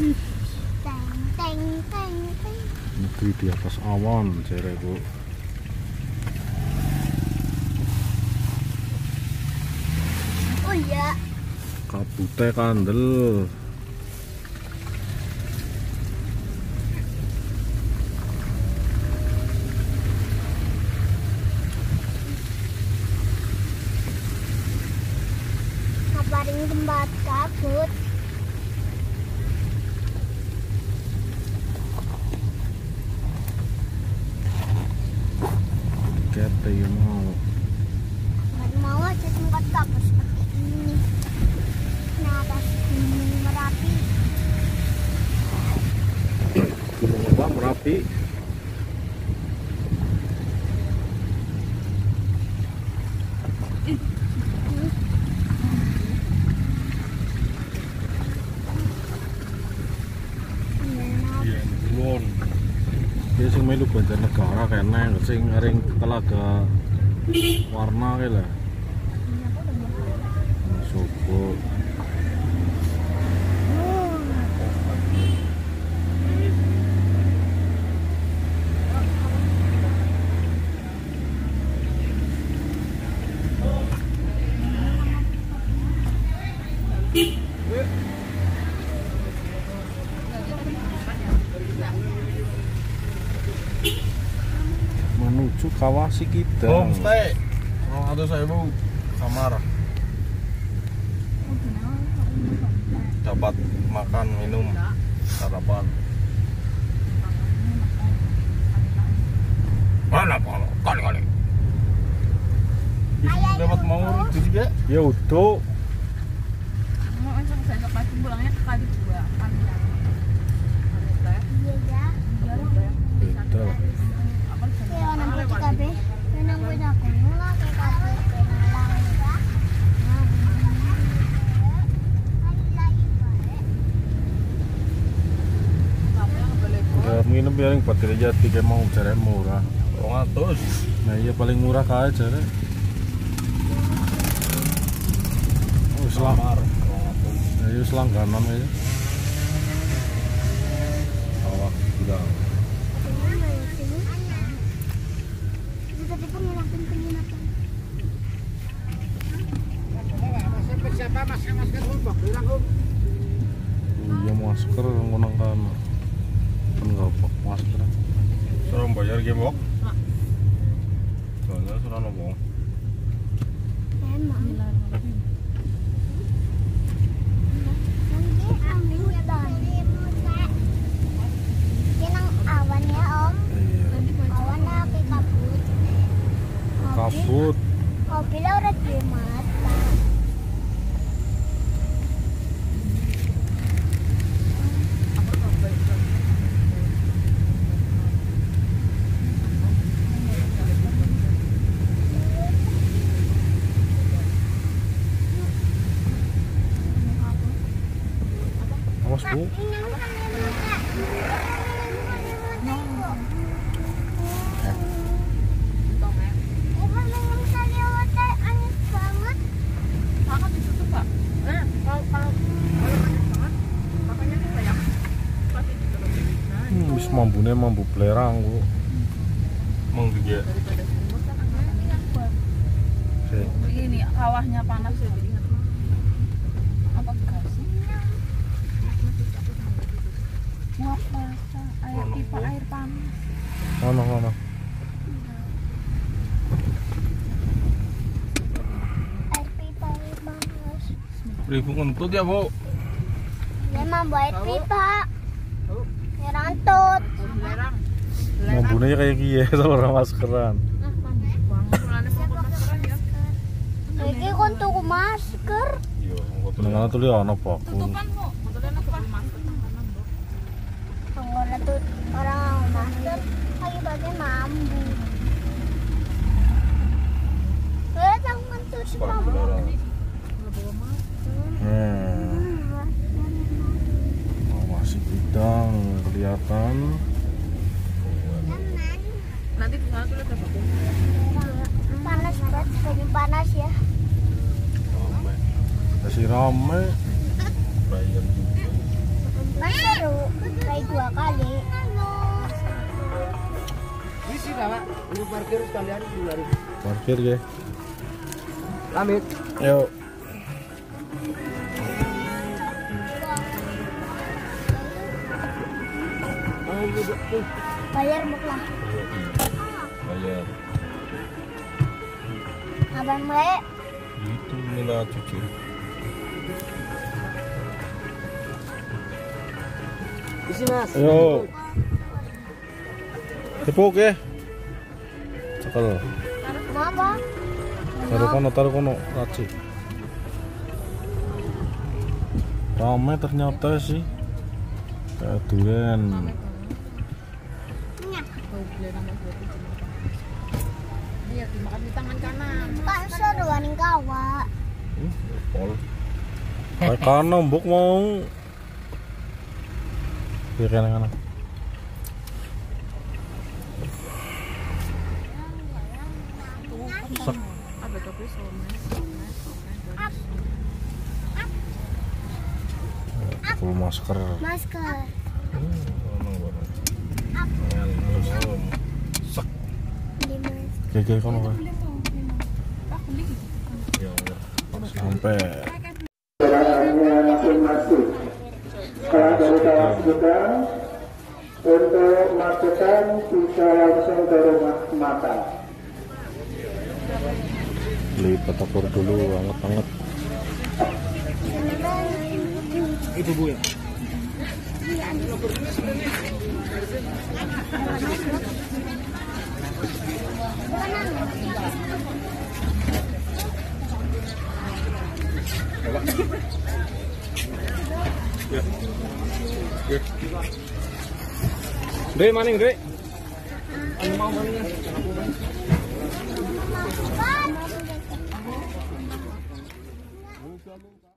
Negeri di atas awan, cereku. Oh iya. Kabute kandel. Kabarin tempat kabut. Kete mau. Mau aja tempat kabut seperti ini. Nah, atas gunung Merapi. Gunung apa Merapi? Dia sing melu Banjarnegara kene sing ring Telaga Warna kae lah. Sopo. Menuju Kawasi Kidang. Homestay. 200.000 kamar. Dapat makan, minum, sarapan. Mana kalau kali-kali. Dapat mau itu juga? Ya udah. Mau langsung saya pagi pulangnya kali 2 kan ya. Iya ya. Beda lah. Ya nanti kita be. Nang punya aku mulai ke kabut. Ya nginep ya ring Batir Jati kayak mau jare murah. 200. Nah iya paling murah kae jare. Oh selang. Kamar. Nah iya selangganan aja. Awak sudah. Iya masker ngonang kana. Kan enggak apa masker. Suruh bayar gembok. Soalnya suruh nobong. Emang. Awan ya om. Iya. Awan tapi kabut. Kabut. Mobilnya udah di mata. Awas Bu. Wis mambune mambu belerang Bu. Emang juga. Ini kawahnya panas ya jadi ingat. Apa gas sih? Muap basah, air pipa air panas. Mana. Air pipa air panas. Ribu kentut ya Bu. Ya mambu air pipa. Ya rantut. Mambune kayak kiye ora maskeran. Iki kon tuku masker. Iya, Nang tuli ana bakul. Tutupan kok, betulnya aku pakai masker nang kanan, Bro. Orang tuh orang masker lagi pakai mambu. Jangan mentur si mambu. Masih Kidang kelihatan. Nanti di sana tuh ada bakul. Panas banget, lagi panas ya. Masih rame. bayar juga. Kan seru, kayak 2 kali. Isi Pak, untuk parkir sekalian 2.000. Parkir ya. Lamit. Yuk. Bayar buklah. Bayar. Abang baik. Itu minta cuci. Isi Mas. Yuk. Tepuk ya. Cekel. Mau apa? Taruh kono, laci. Ramai ternyata sih. Kayak durian. Iya, dimakan di tangan kanan. Kan seru aning kawa. Pol. Kayak kanan mbok mau. Biar kanan. Sak. Ada kopi Full masker. Masker. Sak. Di masker. Kayak kono kan. Ya. Sampai. Kendaraannya masing-masing. Setelah dari kawasan gudang, untuk macetan bisa langsung ke rumah makan. Beli batagor dulu, anget-anget. Itu Bu ya. Dek, maning, Dek. Anu mau kalinya. Bye.